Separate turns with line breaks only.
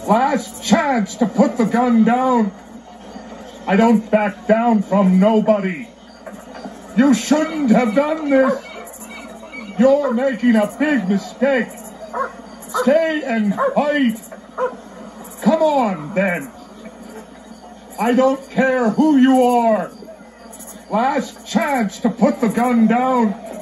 Last chance to put the gun down. I don't back down from nobody. You shouldn't have done this. You're making a big mistake. Stay and fight. Come on, then. I don't care who you are. Last chance to put the gun down.